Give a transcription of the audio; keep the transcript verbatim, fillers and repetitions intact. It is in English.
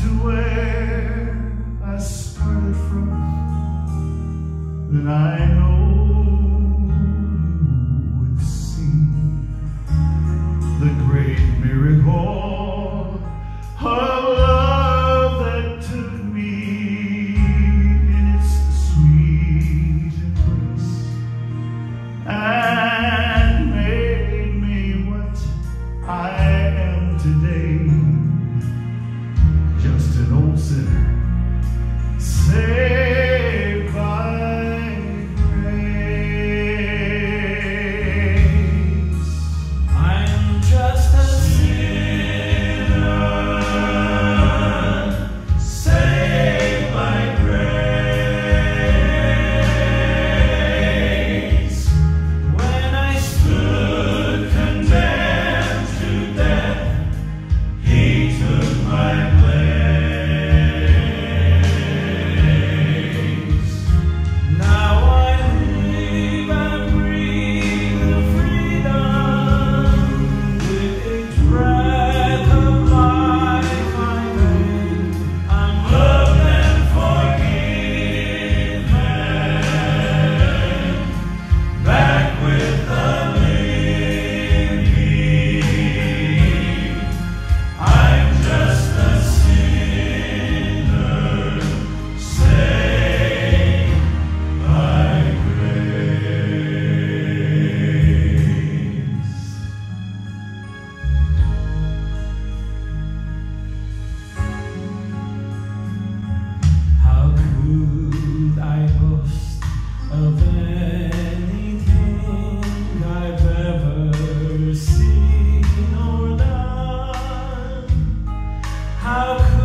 to where I started from, then I know you would see the great miracle of love that took me in its sweet embrace and made me what I am today. Just an old sinner saved by grace. I'm just a sinner saved by grace. When I stood condemned to death, He took my place. Of anything I've ever seen or done, how